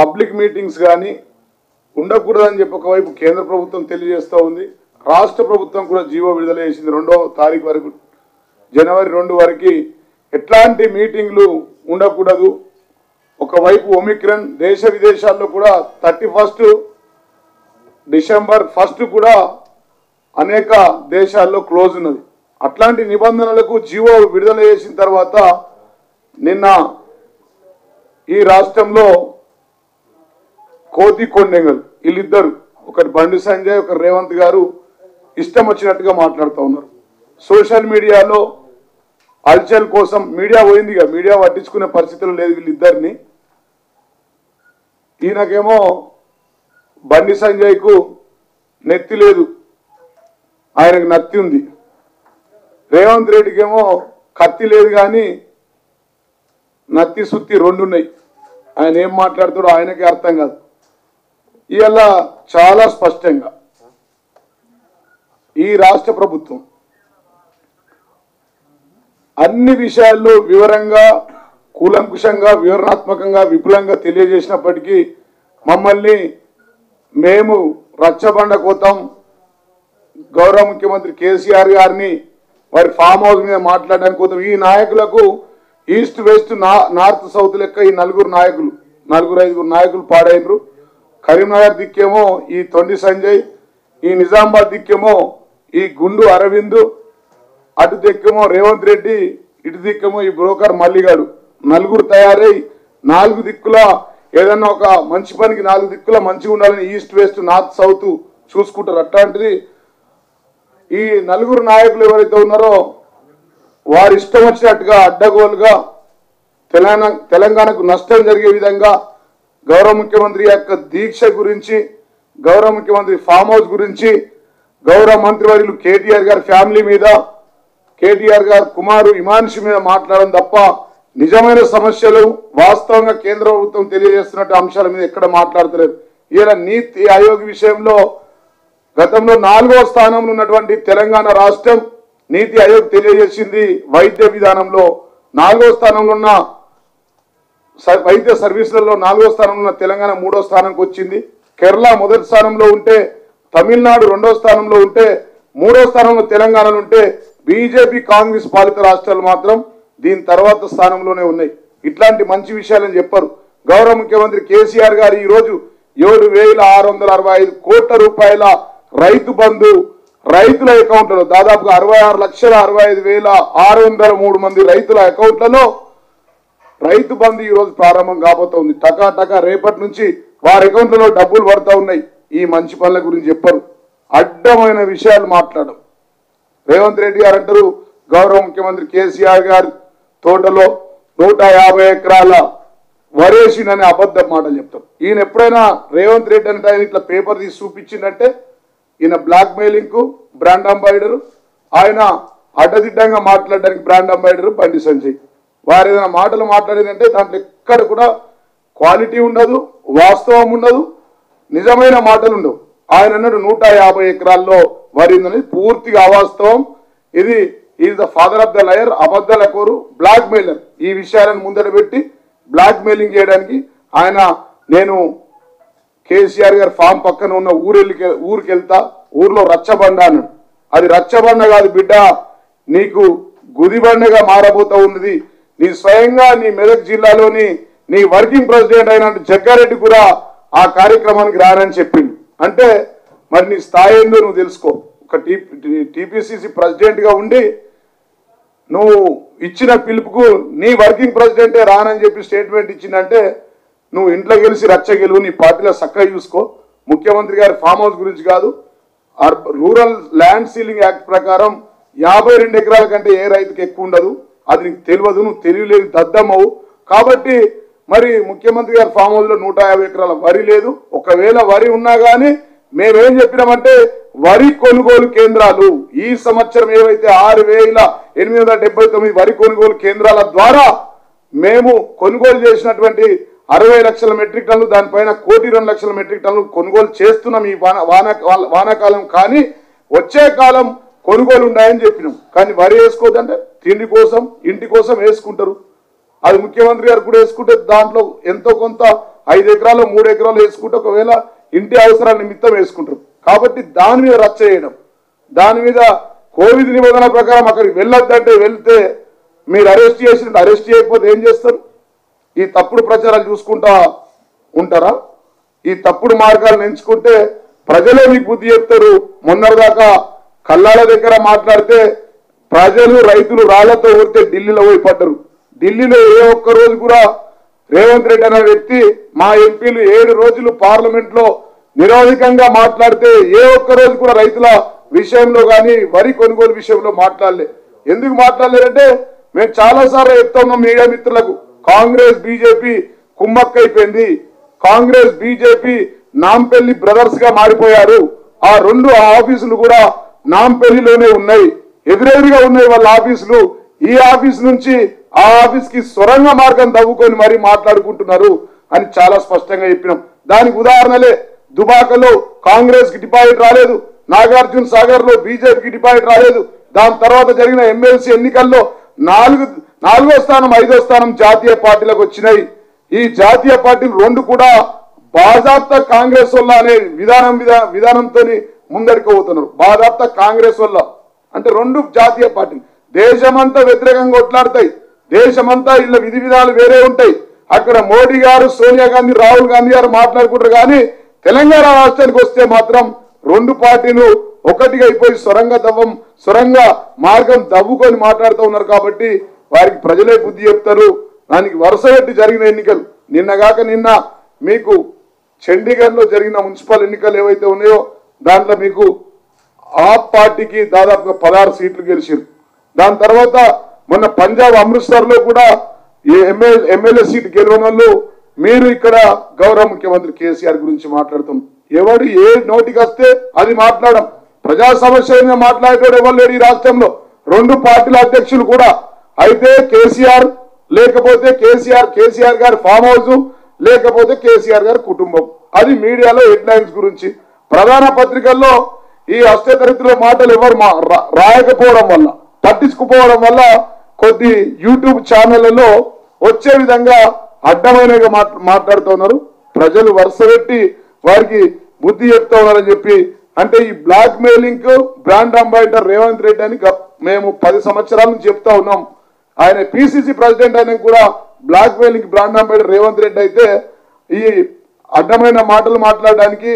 Public meetings కానీ ఉండకూడదని చెప్పి ఒకవైపు కేంద్ర ప్రభుత్వం తెలియజేస్తూ ఉంది. రాష్ట్ర ప్రభుత్వం కూడా జీవో విడుదల చేసింది 2వ తారీఖు వరకు, జనవరి 2 వరకు ఎట్లాంటి మీటింగ్లు ఉండకూడదు. ఒకవైపు ఒమిక్రాన్ దేశ విదేశాల్లో కూడా 31 డిసెంబర్ 1 కూడా అనేక దేశాల్లో క్లోజ్ ఉన్నది. అట్లాంటి నిబంధనలకు జీవో విడుదల చేసిన తర్వాత నిన్న ఈ రాష్ట్రంలో కోతి కొండెంగల్ వీళ్ళిద్దరు, ఒకటి బండి సంజయ్, ఒకరు రేవంత్ గారు ఇష్టం వచ్చినట్టుగా మాట్లాడుతూ ఉన్నారు. సోషల్ మీడియాలో హల్చల్ కోసం మీడియా పోయింది, మీడియా పట్టించుకునే పరిస్థితులు లేదు వీళ్ళిద్దరిని. ఈయనకేమో బండి సంజయ్కు నెత్తి లేదు, ఆయనకు నత్తి ఉంది. రేవంత్ రెడ్డికేమో కత్తి లేదు కానీ నత్తి సుత్తి 2 ఉన్నాయి. ఆయన ఏం మాట్లాడుతాడో ఆయనకే అర్థం కాదు. ఇవాళ చాలా స్పష్టంగా ఈ రాష్ట్ర ప్రభుత్వం అన్ని విషయాల్లో వివరంగా, కూలంకుషంగా, వివరణాత్మకంగా, విపులంగా తెలియజేసినప్పటికీ మమ్మల్ని మేము రచ్చబండ కోతాం, గౌరవ ముఖ్యమంత్రి కేసీఆర్ గారిని వారి ఫామ్ హౌస్ మీద మాట్లాడడానికి కోతాం. ఈ నాయకులకు ఈస్ట్ వెస్ట్ నార్త్ సౌత్ లెక్క ఈ 4-5 నాయకులు పాడైనరు. కరీంనగర్ దిక్కేమో ఈ తొండి సంజయ్, ఈ నిజామాబాద్ దిక్కేమో ఈ గుండు అరవింద్, అటు దిక్కేమో రేవంత్ రెడ్డి, ఇటు దిక్కేమో ఈ బ్రోకర్ మల్లిగాడు. 4 తయారై 4 దిక్కుల ఏదన్నా ఒక మంచి పనికి 4 దిక్కుల మంచిగా ఉండాలని ఈస్ట్ వెస్ట్ నార్త్ సౌత్ చూసుకుంటారు. అట్లాంటిది ఈ 4 నాయకులు ఎవరైతే ఉన్నారో వారు ఇష్టం వచ్చినట్టుగా అడ్డగోలుగా తెలంగాణకు నష్టం జరిగే విధంగా గౌరవ ముఖ్యమంత్రి యొక్క దీక్ష గురించి, గౌరవ ముఖ్యమంత్రి ఫామ్ హౌస్ గురించి, గౌరవ మంత్రివర్యులు కేటీఆర్ గారి ఫ్యామిలీ మీద, కేటీఆర్ గారి కుమారు ఇమాన్షి మీద మాట్లాడడం తప్ప నిజమైన సమస్యలు వాస్తవంగా కేంద్ర ప్రభుత్వం తెలియజేస్తున్నట్టు అంశాల మీద ఎక్కడ మాట్లాడతలేదు. ఇలా నీతి ఆయోగ్ విషయంలో గతంలో 4వ స్థానంలో ఉన్నటువంటి తెలంగాణ రాష్ట్రం నీతి ఆయోగ్ తెలియజేసింది వైద్య విధానంలో 4వ స్థానంలో ఉన్న వైద్య సర్వీసులలో 4వ స్థానంలో ఉన్న తెలంగాణ 3వ స్థానానికి వచ్చింది. కేరళ 1వ స్థానంలో ఉంటే, తమిళనాడు 2వ స్థానంలో ఉంటే, 3వ స్థానంలో తెలంగాణలో ఉంటే బీజేపీ కాంగ్రెస్ పాలిత రాష్ట్రాలు మాత్రం దీని తర్వాత స్థానంలోనే ఉన్నాయి. ఇట్లాంటి మంచి విషయాలని చెప్పారు. గౌరవ ముఖ్యమంత్రి కేసీఆర్ గారు ఈరోజు 7,665 కోట్ల రూపాయల రైతు బంధు రైతుల అకౌంట్లలో దాదాపుగా 66,65,603 మంది రైతుల అకౌంట్లలో రైతు బంధు ఈరోజు ప్రారంభం కాబోతోంది. టకా రేపటి నుంచి వారి అకౌంట్లలో డబ్బులు పడతా ఉన్నాయి. ఈ మంచి పనుల గురించి చెప్పరు, అడ్డమైన విషయాలు మాట్లాడడం. రేవంత్ రెడ్డి గారు అంటారు గౌరవ ముఖ్యమంత్రి కేసీఆర్ గారి తోటలో 150 ఎకరాల వరేసినని అబద్ధ మాటలు చెప్తారు. ఈయన ఎప్పుడైనా రేవంత్ రెడ్డి అంటే ఆయన ఇట్లా పేపర్ తీసి చూపించిందంటే ఈయన బ్లాక్ మెయిలింగ్ కు బ్రాండ్ అంబాసిడర్, ఆయన అడ్డదిడ్డంగా మాట్లాడడానికి బ్రాండ్ అంబాసిడర్ బండి సంజయ్. వారు ఏదైనా మాటలు మాట్లాడేదంటే దాంట్లో ఎక్కడ కూడా క్వాలిటీ ఉండదు, వాస్తవం ఉండదు, నిజమైన మాటలు ఉండవు. ఆయన అన్నాడు 150 ఎకరాల్లో వరి ఉందని, పూర్తిగా అవాస్తవం. ఇది is the father of the liar, అబద్ధాల కోరు, బ్లాక్ మెయిలర్. ఈ విషయాలను ముందట పెట్టి బ్లాక్ మెయిలింగ్ చేయడానికి ఆయన నేను కేసీఆర్ గారి ఫామ్ పక్కన ఉన్న ఊరికి వెళ్తా, ఊర్లో రచ్చబండ అన్నాడు. అది రచ్చబండ కాదు బిడ్డ, నీకు గుదిబండగా మారబోతా ఉన్నది. నీ స్వయంగా నీ మెదక్ జిల్లాలోని నీ వర్కింగ్ ప్రెసిడెంట్ అయిన జగ్గారెడ్డి కూడా ఆ కార్యక్రమానికి రానని చెప్పిండు. అంటే మరి నీ స్థాయి ఏందో నువ్వు తెలుసుకో. ఒక టీపీసీసీ ప్రెసిడెంట్ గా ఉండి నువ్వు ఇచ్చిన పిలుపుకు నీ వర్కింగ్ ప్రెసిడెంటే రానని చెప్పి స్టేట్మెంట్ ఇచ్చిందంటే నువ్వు ఇంట్లో గెలిచి రచ్చ గెలువు, నీ పార్టీలో చక్కగా చూసుకో. ముఖ్యమంత్రి గారి ఫామ్ హౌస్ గురించి కాదు, రూరల్ ల్యాండ్ సీలింగ్ యాక్ట్ ప్రకారం 52 ఎకరాల కంటే ఏ రైతుకి ఎక్కువ ఉండదు. అది నీకు తెలియదు, నువ్వు తెలియలేదు, దద్దమ్మవు. కాబట్టి మరి ముఖ్యమంత్రి గారి ఫామ్ హౌస్ లో 150 ఎకరాల వరి లేదు. ఒకవేళ వరి ఉన్నా కానీ మేమేం చెప్పినామంటే వరి కొనుగోలు కేంద్రాలు ఈ సంవత్సరం ఏవైతే 6,879 వరి కొనుగోలు కేంద్రాల ద్వారా మేము కొనుగోలు చేసినటువంటి 60 లక్షల మెట్రిక్ టన్నులు, దానిపైన 1,02,00,000 మెట్రిక్ టన్నులు కొనుగోలు చేస్తున్నాం ఈ వానాకాలం. కానీ వచ్చే కాలం కొనుగోలు ఉన్నాయని చెప్పినాం. కానీ వరి వేసుకోవద్దంటే తిండి కోసం, ఇంటి కోసం వేసుకుంటారు. అది ముఖ్యమంత్రి గారు కూడా వేసుకుంటే దాంట్లో ఎంతో కొంత 5 ఎకరాలు 3 ఎకరాలు వేసుకుంటే ఒకవేళ ఇంటి అవసరాల నిమిత్తం వేసుకుంటారు. కాబట్టి దాని మీద రచ్చ చేయడం, దాని మీద కోవిడ్ నిబంధనల ప్రకారం అక్కడికి వెళ్ళొద్దంటే వెళ్తే మీరు అరెస్ట్ చేసినట్టు అరెస్ట్ చేయకపోతే ఏం చేస్తారు? ఈ తప్పుడు ప్రచారాలు చూసుకుంటా ఉంటారా? ఈ తప్పుడు మార్గాలను ఎంచుకుంటే ప్రజలే మీకు బుద్ధి చెప్తారు. మొన్నటిదాకా కల్లాల దగ్గర మాట్లాడితే ప్రజలు రైతులు రాళ్లతో ఊరితే ఢిల్లీలో పోయి పడ్డరు. ఢిల్లీలో ఏ ఒక్క రోజు కూడా రేవంత్ రెడ్డి అనే వ్యక్తి మా ఎంపీలు 7 రోజులు పార్లమెంట్ లో నిరోధకంగా మాట్లాడితే ఏ ఒక్క రోజు కూడా రైతుల విషయంలో కానీ వరి కొనుగోలు విషయంలో మాట్లాడలే. ఎందుకు మాట్లాడలేదంటే మేము చాలాసార్లు చెప్తున్నాం మీడియా మిత్రులకు, కాంగ్రెస్ బీజేపీ కుమ్మక్కైపోయింది. కాంగ్రెస్ బీజేపీ నాంపల్లి బ్రదర్స్ గా మారిపోయారు. ఆ 2 ఆఫీసులు కూడా నాంపల్లిలోనే ఉన్నాయి, ఎదురెదురుగా ఉన్నాయి వాళ్ళ ఆఫీసులు. ఈ ఆఫీస్ నుంచి ఆ ఆఫీస్ కి సొరంగ మార్గం తవ్వుకొని మరీ మాట్లాడుకుంటున్నారు అని చాలా స్పష్టంగా చెప్పినాం. దానికి ఉదాహరణలే దుబాకలో కాంగ్రెస్ కి డిపాజిట్ రాలేదు, నాగార్జున సాగర్ లో బీజేపీకి డిపాజిట్ రాలేదు. దాని తర్వాత జరిగిన ఎమ్మెల్సీ ఎన్నికల్లో 4వ స్థానం 5వ స్థానం జాతీయ పార్టీలకు వచ్చినాయి. ఈ జాతీయ పార్టీలు 2 కూడా బాజాప్తా కాంగ్రెస్ వల్ల అనే విధానంతో ముందరికి పోతున్నారు. బాజాప్తా కాంగ్రెస్ వల్ల అంటే 2 జాతీయ పార్టీలు దేశమంతా వ్యతిరేకంగా కొట్లాడతాయి. దేశమంతా ఇలా విధి విధాలు వేరే ఉంటాయి. అక్కడ మోడీ గారు, సోనియా గాంధీ, రాహుల్ గాంధీ గారు మాట్లాడుకుంటారు. కానీ తెలంగాణ రాష్ట్రానికి వస్తే మాత్రం 2 పార్టీలు ఒకటిగా అయిపోయి సొరంగ మార్గం దవ్వుకొని మాట్లాడుతూ ఉన్నారు. కాబట్టి వారికి ప్రజలే బుద్ధి చెప్తారు. దానికి వరుస పెట్టి జరిగిన ఎన్నికలు నిన్న మీకు చండీగఢ్ లో జరిగిన మున్సిపల్ ఎన్నికలు ఏవైతే ఉన్నాయో దాంట్లో మీకు ఆప్ పార్టీకి దాదాపుగా 16 సీట్లు గెలిచారు. దాని తర్వాత మొన్న పంజాబ్ అమృత్సర్ లో కూడా ఎమ్మెల్యే సీటు గెలవని వాళ్ళు మీరు ఇక్కడ గౌరవ ముఖ్యమంత్రి కేసీఆర్ గురించి మాట్లాడుతున్నారు. ఎవడు ఏ నోటికి వస్తే అది మాట్లాడడం, ప్రజా సమస్యగా మాట్లాడేటోడు ఎవరు లేడు ఈ రాష్ట్రంలో. 2 పార్టీల అధ్యక్షులు కూడా అయితే కేసీఆర్ లేకపోతే కేసీఆర్ గారి ఫామ్ హౌస్ లేకపోతే కేసీఆర్ గారి కుటుంబం. అది మీడియాలో హెడ్లైన్స్ గురించి. ప్రధాన పత్రికల్లో ఈ అష్టతరగతిలో మాటలు ఎవరు రాయకపోవడం వల్ల, పట్టించుకుపోవడం వల్ల కొద్ది యూట్యూబ్ ఛానళ్లలో వచ్చే విధంగా అడ్డమైనగా మాట్లాడుతున్నారు. ప్రజలు వరుస పెట్టి వారికి బుద్ధి చెప్తా ఉన్నారని చెప్పి అంటే ఈ blackmailing brand ambassador Revanth Reddy అని మేము 10 సంవత్సరాల నుంచి చెప్తా ఉన్నాం. ఆయన పిసిసి ప్రెసిడెంట్ అయినా కూడా blackmailing brand ambassador Revanth Reddy అయితే ఈ అడ్డమైన మాటలు మాట్లాడడానికి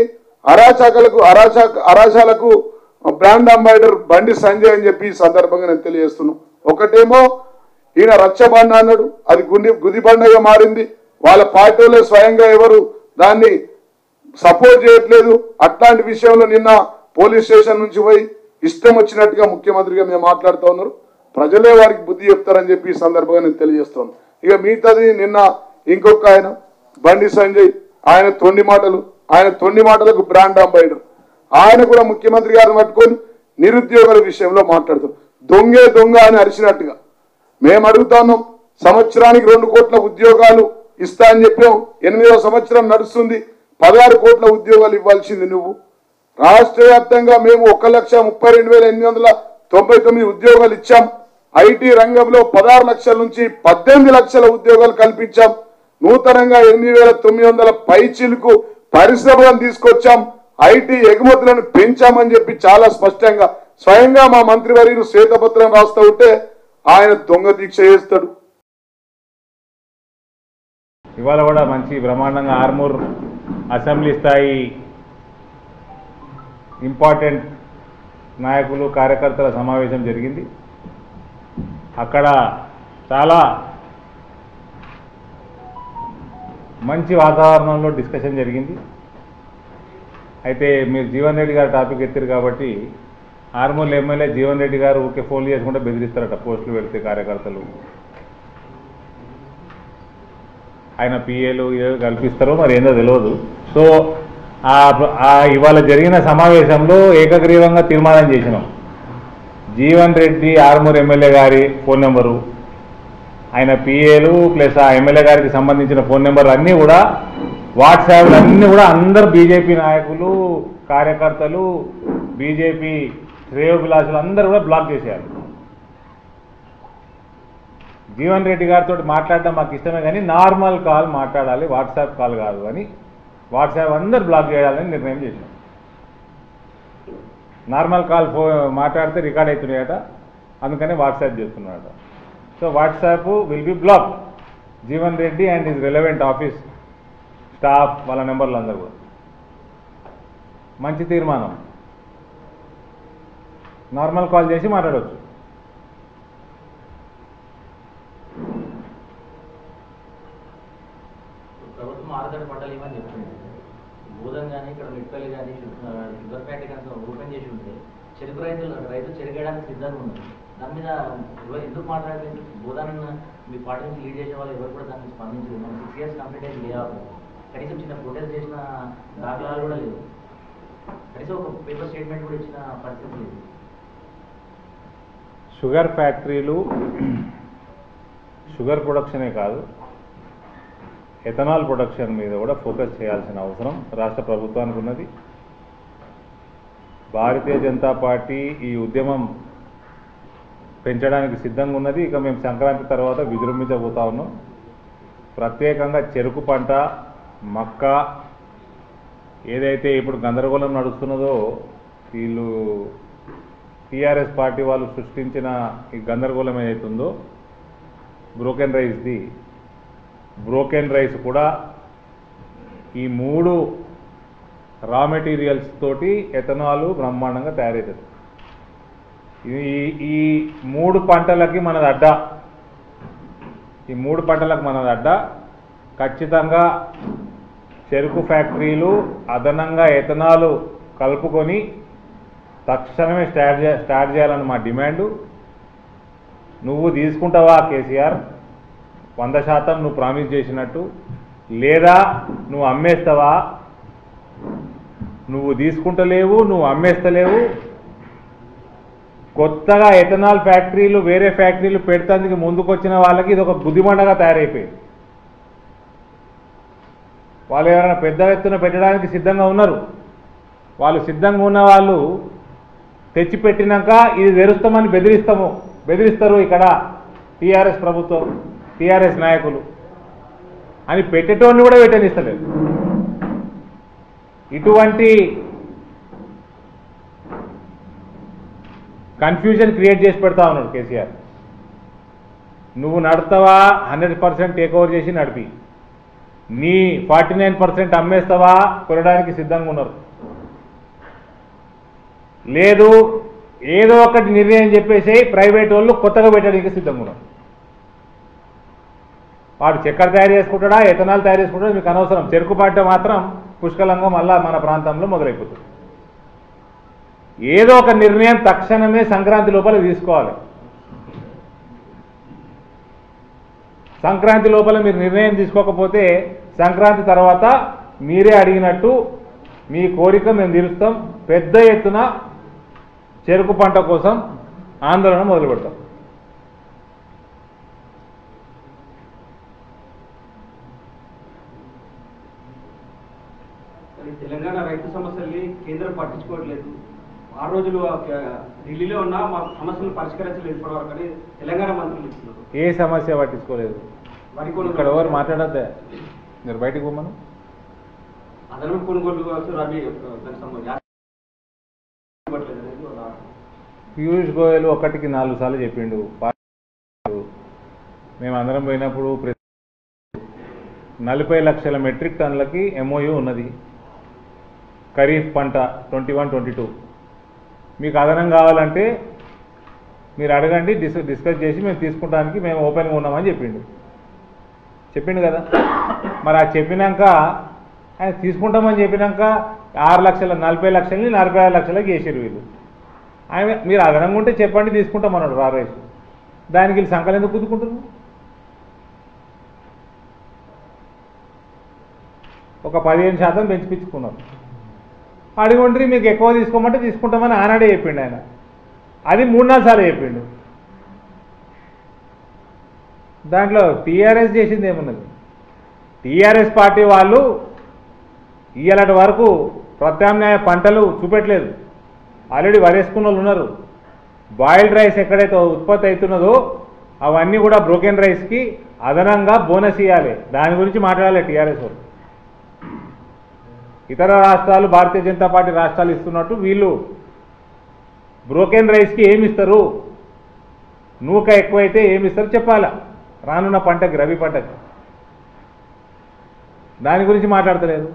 అరాచకాలకు బ్రాండ్ అంబాసిడర్ బండి సంజయ్ అని చెప్పి ఈ సందర్భంగా నేను తెలియజేస్తున్నాను. ఒకటేమో ఈయన రచ్చబండ అన్నాడు, అది గుదిబండగా మారింది. వాళ్ళ పార్టీలో స్వయంగా ఎవరు దాన్ని సపోర్ట్ చేయట్లేదు. అట్లాంటి విషయంలో నిన్న పోలీస్ స్టేషన్ నుంచి పోయి ఇష్టం వచ్చినట్టుగా ముఖ్యమంత్రిగా మేము మాట్లాడుతూ ఉన్నారు. ప్రజలే వారికి బుద్ధి చెప్తారని చెప్పి ఈ సందర్భంగా నేను తెలియజేస్తాను. ఇక మిగతాది నిన్న ఇంకొక ఆయన బండి సంజయ్, ఆయన తొండి మాటలకు బ్రాండ్ అంబాసిడర్. ఆయన కూడా ముఖ్యమంత్రి గారిని పట్టుకొని నిరుద్యోగుల విషయంలో మాట్లాడుతారు. దొంగ అని అరిచినట్టుగా మేము అడుగుతున్నాం. సంవత్సరానికి 2 కోట్ల ఉద్యోగాలు ఇస్తా అని చెప్పాం. 8వ సంవత్సరం నడుస్తుంది. 16 కోట్ల ఉద్యోగాలు ఇవ్వాల్సింది నువ్వు. రాష్ట్ర వ్యాప్తంగా మేము 1,32,899 ఉద్యోగాలు ఇచ్చాం. ఐటీ రంగంలో 16 లక్షల నుంచి 18 లక్షల ఉద్యోగాలు కల్పించాం. నూతనంగా 8,900 పైచీలకు పరిశ్రమలను తీసుకొచ్చాం. ఐటీ ఎగుమతులను పెంచామని చెప్పి చాలా స్పష్టంగా స్వయంగా మా మంత్రివర్యులు శ్వేతపత్రం రాస్తూ ఉంటే ఆయన దొంగ దీక్ష చేస్తాడు. ఇవాళ కూడా మంచి బ్రహ్మాండంగా ఆర్మూర్ అసెంబ్లీ స్థాయి ఇంపార్టెంట్ నాయకులు కార్యకర్తల సమావేశం జరిగింది. అక్కడ చాలా మంచి వాతావరణంలో డిస్కషన్ జరిగింది. అయితే మీరు జీవన్ రెడ్డి గారు టాపిక్ ఎత్తారు కాబట్టి ఆర్మూర్ ఎమ్మెల్యే జీవన్ రెడ్డి గారు ఊరికే ఫోన్ చేసుకుంటే బెదిరిస్తారట పోస్టులు పెడితే కార్యకర్తలు. ఆయన పిఏలు కల్పిస్తారో మరి ఏందో తెలియదు. సో ఇవాళ జరిగిన సమావేశంలో ఏకగ్రీవంగా తీర్మానం చేసినాం. జీవన్ రెడ్డి ఆర్మూర్ ఎమ్మెల్యే గారి ఫోన్ నెంబరు, ఆయన పిఏలు ప్లస్ ఆ ఎమ్మెల్యే గారికి సంబంధించిన ఫోన్ నెంబర్లు అన్నీ కూడా వాట్సాప్లు అన్నీ కూడా అందరు బీజేపీ నాయకులు, కార్యకర్తలు, బీజేపీ శ్రేయోభిలాషులు అందరూ కూడా బ్లాక్ చేశారు. జీవన్ రెడ్డి గారితో మాట్లాడడం మాకు ఇష్టమే, కానీ నార్మల్ కాల్ మాట్లాడాలి, వాట్సాప్ కాల్ కాదు అని వాట్సాప్ అందరు బ్లాక్ చేయాలని నిర్ణయం చేసినాం. నార్మల్ కాల్ మాట్లాడితే రికార్డ్ అవుతున్నాయట, అందుకని వాట్సాప్ చేస్తున్నాడట. So WhatsApp will be block. Jeevan Reddy and his relevant office staff వాళ్ళ నెంబర్లు అందరూ కూడా. మంచి తీర్మానం. నార్మల్ కాల్ చేసి మాట్లాడవచ్చు. ప్రభుత్వం ఆరుగంట పంటలు ఏమని చెప్తుంది. భూదం కానీ ఇక్కడ మిట్పల్లి కానీ షుగర్ ఫ్యాక్టరీ కానీ ఓపెన్ చేసి ఉంటే చెరుకు రైతులు చెరుగేయడానికి సిద్ధంగా ఉన్నారు. దాని మీద ఎవరు ఎందుకు మాట్లాడలేదు? భూదాన్ని మీ పార్టీ నుంచి లీడ్ చేసే వాళ్ళు ఎవరు కూడా దాన్ని స్పందించలేదు. మనం 6 years కంప్లీట్ అయింది లేవు. కనీసం చిన్న ప్రొటెస్ట్ చేసిన దాఖలాలు కూడా లేవు. కనీసం ఒక పేపర్ స్టేట్మెంట్ కూడా ఇచ్చిన పరిస్థితి లేదు. షుగర్ ఫ్యాక్టరీలు షుగర్ ప్రొడక్షనే కాదు, ఎథనాల్ ప్రొడక్షన్ మీద కూడా ఫోకస్ చేయాల్సిన అవసరం రాష్ట్ర ప్రభుత్వానికి ఉన్నది. భారతీయ జనతా పార్టీ ఈ ఉద్యమం పెంచడానికి సిద్ధంగా ఉన్నది. ఇక మేము సంక్రాంతి తర్వాత విజృంభించబోతా ఉన్నాం. ప్రత్యేకంగా చెరుకు పంట, మక్క ఏదైతే ఇప్పుడు గందరగోళం నడుస్తున్నదో, వీళ్ళు టీఆర్ఎస్ పార్టీ వాళ్ళు సృష్టించిన ఈ గందరగోళం ఏదైతుందో బ్రోకెన్ రైస్ కూడా ఈ 3 రా మెటీరియల్స్ తోటి ఎథనాల్ బ్రహ్మాండంగా తయారవుతుంది. ఈ 3 పంటలకి మనది అడ్డా. ఈ 3 పంటలకు మనది అడ్డా. ఖచ్చితంగా చెరుకు ఫ్యాక్టరీలు అదనంగా ఎథనాల్ కలుపుకొని తక్షణమే స్టార్ట్ చేయాలని మా డిమాండు. నువ్వు తీసుకుంటావా కేసీఆర్ 100% నువ్వు ప్రామిస్ చేసినట్టు, లేదా నువ్వు అమ్మేస్తావా? నువ్వు తీసుకుంటలేవు, నువ్వు అమ్మేస్తలేవు. కొత్తగా ఎథనాల్ ఫ్యాక్టరీలు వేరే ఫ్యాక్టరీలు పెడతానికి ముందుకొచ్చిన వాళ్ళకి ఇది ఒక బుద్ధిమండగా తయారైపోయింది. వాళ్ళు ఎవరైనా పెద్ద ఎత్తున పెట్టడానికి సిద్ధంగా ఉన్నారు. వాళ్ళు సిద్ధంగా ఉన్న వాళ్ళు తెచ్చిపెట్టినాక ఇది తెరుస్తామని బెదిరిస్తారు ఇక్కడ టీఆర్ఎస్ ప్రభుత్వం, టీఆర్ఎస్ నాయకులు అని పెట్టేటోడిని కూడా పెట్టనిస్తలేదు. ఇటువంటి కన్ఫ్యూజన్ క్రియేట్ చేసి పెడతా ఉన్నాడు కేసీఆర్. నువ్వు నడుస్తావా 100% టేక్ ఓవర్ చేసి నడిపి, నీ 49% అమ్మేస్తావా కొనడానికి సిద్ధంగా ఉన్నారు. లేదు ఏదో ఒకటి నిర్ణయం చెప్పేసి ప్రైవేట్ వాళ్ళు కొత్తగా పెట్టడానికి సిద్ధంగా ఉన్నారు. వాడు చక్కెర తయారు చేసుకుంటాడా, ఎథనాల్ తయారు చేసుకుంటాడా మీకు అనవసరం. చెరుకు పంట మాత్రం పుష్కలంగా మళ్ళా మన ప్రాంతంలో మొదలైపోతుంది. ఏదో ఒక నిర్ణయం తక్షణమే సంక్రాంతి లోపల తీసుకోవాలి. సంక్రాంతి లోపల మీరు నిర్ణయం తీసుకోకపోతే సంక్రాంతి తర్వాత మీరే అడిగినట్టు మీ కోరిక మేము తీరుస్తాం. పెద్ద ఎత్తున చెరుకు పంట కోసం ఆందోళన మొదలు పెడతాం. తెలంగాణ రైతు సమస్యల్ని కేంద్రం పట్టించుకోవట్లేదు. 6 రోజులు ఢిల్లీలో ఉన్న మా సమస్యలు పరిష్కరించలేదు ఇప్పటివరకు అని తెలంగాణ మంత్రులు ఇస్తున్నారు. ఏ సమస్య పట్టించుకోలేదు. ఇక్కడ ఎవరు మాట్లాడద్దే, మీరు బయటకు పోమను. అదనపు కొనుగోలు రబీ పీయూష్ గోయల్ 1కి 4 సార్లు చెప్పిండు. మేము అందరం పోయినప్పుడు 40 లక్షల మెట్రిక్ టన్నులకి MOU ఉన్నది. ఖరీఫ్ పంట 21-22. మీకు అదనం కావాలంటే మీరు అడగండి, డిస్కస్ చేసి మేము తీసుకుంటానికి మేము ఓపెన్గా ఉన్నామని చెప్పిండు కదా. మరి అది చెప్పినాక ఆయన తీసుకుంటామని చెప్పినాక 40 లక్షలని 46 లక్షలకి వేసారు వీళ్ళు. ఆయన మీరు అదనంగా ఉంటే చెప్పండి తీసుకుంటామన్నాడు రైస్. దానికి వీళ్ళు సంకలు ఎందుకు కుదుకుంటున్నారు? ఒక 15% పెంచిపించుకున్నారు. అడిగి మీకు ఎక్కువ తీసుకోమంటే తీసుకుంటామని ఆనాడే చెప్పిండు ఆయన. అది 3-4 సార్లు చెప్పిండు. దాంట్లో టీఆర్ఎస్ చేసింది ఏమున్నది? టీఆర్ఎస్ పార్టీ వాళ్ళు ఇయ్యాలటి వరకు ప్రత్యామ్నాయ పంటలు చూపెట్టలేదు. ఆల్రెడీ వరేసుకున్న వాళ్ళు ఉన్నారు. బాయిల్డ్ రైస్ ఎక్కడైతే ఉత్పత్తి అవుతున్నదో అవన్నీ కూడా బ్రోకెన్ రైస్కి అదనంగా బోనస్ ఇవ్వాలి. దాని గురించి మాట్లాడాలి టీఆర్ఎస్ వాళ్ళు. ఇతర రాష్ట్రాలు భారతీయ జనతా పార్టీ రాష్ట్రాలు ఇస్తున్నట్టు వీళ్ళు బ్రోకెన్ రైస్కి ఏమిస్తారు, నూక ఎక్కువైతే ఏమిస్తారు చెప్పాలా రానున్న పంటకి, రబీ పంటకి. దాని గురించి మాట్లాడతలేదు.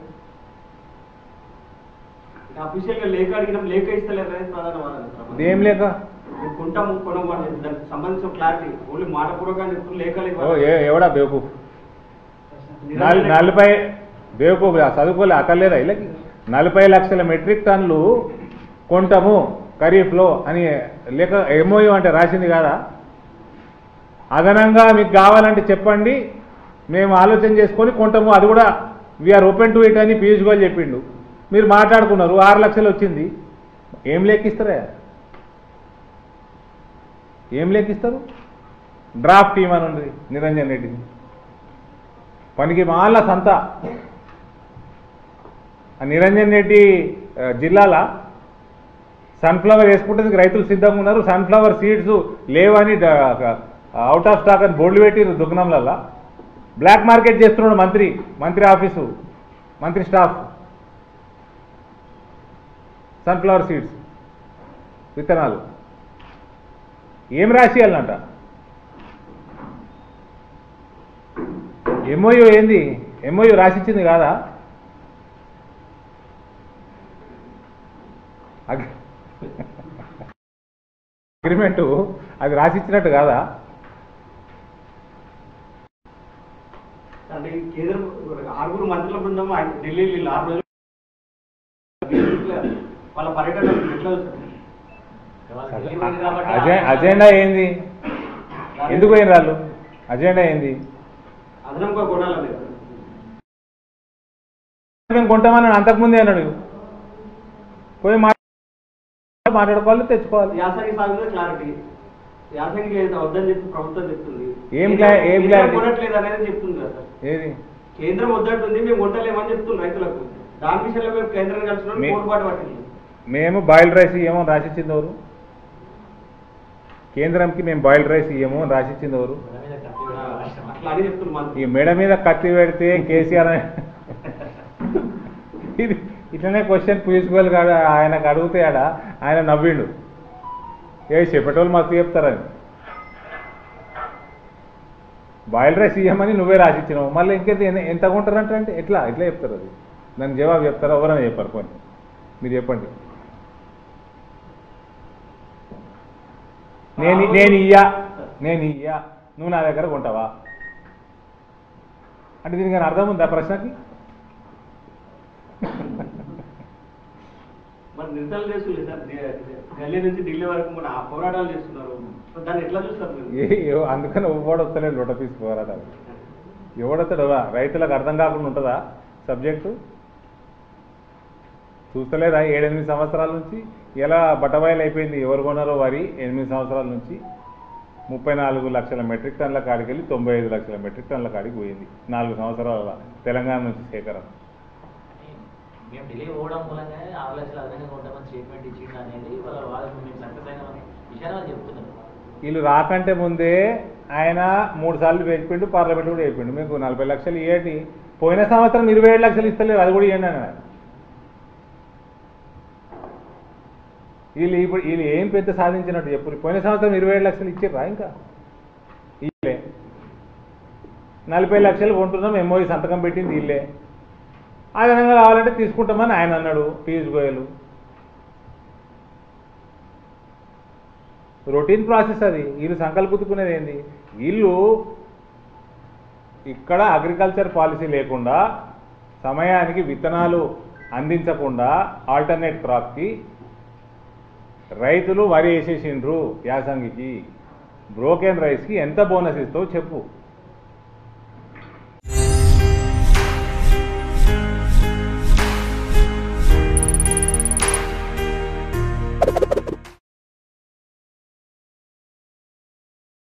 అఫీషియల్గా లేఖ అడిగినాం, లేఖ ఇస్తలేరు అనేది ప్రధాన వాదన. ఏం లేక కొంటాము కొనమని దానికి సంబంధించిన క్లారిటీ ఓన్లీ మాటపూర్వకంగా చెప్తున్న లేఖలు ఎవడా బేవకూఫ్ 40 బేవకూఫ్ చదువుకోలే అక్కర్లేదా వీళ్ళకి? 40 లక్షల మెట్రిక్ టన్నులు కొంటాము ఖరీఫ్లో అని లేక ఎంఓయూ అంటే రాసింది కాదా? అదనంగా మీకు కావాలంటే చెప్పండి, మేము ఆలోచన చేసుకొని కొంటాము, అది కూడా వీఆర్ ఓపెన్ టు ఇట్ అని పీయూష్ గోయల్ చెప్పిండు. మీరు మాట్లాడుకున్నారు, 6 లక్షలు వచ్చింది. ఏం లెక్కిస్తారా? ఏం లెక్కిస్తారు? డ్రాఫ్ట్ టీమ్ అని ఉంది నిరంజన్ రెడ్డిని, పనికి మాల సంత. ఆ నిరంజన్ రెడ్డి జిల్లాల సన్ఫ్లవర్ వేసుకుంటే రైతులు సిద్ధంగా ఉన్నారు. సన్ఫ్లవర్ సీడ్స్ లేవని అవుట్ ఆఫ్ స్టాక్ అని బోర్డులు పెట్టిరు దుకాణంలల్లా. బ్లాక్ మార్కెట్ చేస్తున్నాడు మంత్రి ఆఫీసు, మంత్రి స్టాఫ్. సన్ఫ్లవర్ సీడ్స్ విత్తనాలు ఏం రాసియాలంట? ఎంఓయూ ఏంది? ఎంఓయూ రాసిచ్చింది కాదా? అగ్రిమెంటు అది రాసిచ్చినట్టు కాదా? అంటే కేంద్రం 6 మంత్రుల బృందం ఢిల్లీ 6 రోజులు వాళ్ళ పర్యటన ఎట్లా అజెండా ఏంది? ఎందుకు పోయిన వాళ్ళు? అజెండా ఏంది? అదనంగా కొనాలి. మేము కొంటామని అంతకుముందే అన్నాడు. పోయి మాట్లాడుకోవాలి, తెచ్చుకోవాలి. యాసంగి సాగు మీద క్లారిటీ, యాసంగి వద్దని చెప్పి ప్రభుత్వం చెప్తుంది. ఏం క్లారిటీ కొనట్లేదు అనేది చెప్తుంది కదా. ఏది కేంద్రం వద్దంటుంది, మేము కొట్టలేమని చెప్తుంది రైతులకు. దాని విషయంలో మేము కేంద్రం కలిసి పోరుబాటు పట్టింది. మేము బాయిల్డ్ రైస్ ఇయ్యమో రాసిచ్చింది ఎవరు? కేంద్రంకి మేము బాయిల్డ్ రైస్ ఇయ్యము అని రాసిచ్చింది ఎవరు? అట్లా అని చెప్తున్నాం. ఈ మెడ మీద కత్తి పెడితే కేసీఆర్ ఇది ఇట్లనే క్వశ్చన్ పీయూష్ గోయల్ కాదు, ఆయనకు అడిగితే ఆయన నవ్విండు. చెప్పేటోళ్ళు మస్తు చెప్తారని. బాయిల్డ్ రైస్ ఇయ్యమని నువ్వే రాసిచ్చినావు, మళ్ళీ ఇంకెంత ఎంత కొంటారంటే ఎట్లా చెప్తారు? అది దానికి జవాబు చెప్తారా? ఎవరైనా చెప్పారు? కొన్ని మీరు చెప్పండి. నేను ఇయ్యా నువ్వు నా దగ్గర కొంటావా అంటే దీనికి అర్థం ఉందా ప్రశ్నకి? మరి నిరసనలు చేస్తున్నారు సార్, గల్లీ నుంచి ఢిల్లీ వరకు మన పోరాటాలు చేస్తున్నారు. దాన్ని ఎట్లా చూస్తారు? అందుకని ఎవడు వస్తలేదు లొటపీస్ పోరాటాలు. ఎవడొస్తాడు? రైతులకు అర్థం కాకుండా ఉంటుందా సబ్జెక్టు? చూస్తలేదా? 7-8 సంవత్సరాల నుంచి ఎలా బట్టబయలు అయిపోయింది. ఎవరు కొన్నారో వరి 8 సంవత్సరాల నుంచి 34 లక్షల మెట్రిక్ టన్నుల కాడికి వెళ్ళి 95 లక్షల మెట్రిక్ టన్నుల కాడికి పోయింది 4 సంవత్సరాల తెలంగాణ నుంచి సేకరణ. మేము ఢిల్లీ పోవడం మూలంగానే 6 లక్షల అదనంగా కొంటామని స్టేట్మెంట్ ఇచ్చింది అనేది వాళ్ళ వాదన. మేము సక్సెస్ అయిన విషయాన్ని వాళ్ళు చెప్తున్నారు. వీళ్ళు రాకంటే ముందే ఆయన 3 సార్లు పెట్టుకుంటూ పార్లమెంట్ కూడా చెప్పిండు మీకు 40 లక్షలు ఇవ్వండి. పోయిన సంవత్సరం 27 లక్షలు ఇస్తలేరు, అది కూడా ఇవ్వండి అన్నారు. వీళ్ళు ఏం పెద్ద సాధించినట్టు చెప్పు. పోయిన సంవత్సరం 27 లక్షలు ఇచ్చారా? ఇంకా వీళ్ళే 40 లక్షలు కొంటున్నాం, ఎంఓయూ సంతకం పెట్టింది వీళ్ళే. అదనంగా కావాలంటే తీసుకుంటామని ఆయన అన్నాడు పీయూష్ గోయల్. రొటీన్ ప్రాసెస్ అది. వీళ్ళు సంకల్పుతుకునేది ఏంది? వీళ్ళు ఇక్కడ అగ్రికల్చర్ పాలసీ లేకుండా, సమయానికి విత్తనాలు అందించకుండా ఆల్టర్నేట్ క్రాప్కి రైతులు వరి వేసేసిండ్రు. యాసంగికి బ్రోకెన్ రైస్కి ఎంత బోనస్ ఇస్తావు చెప్పు.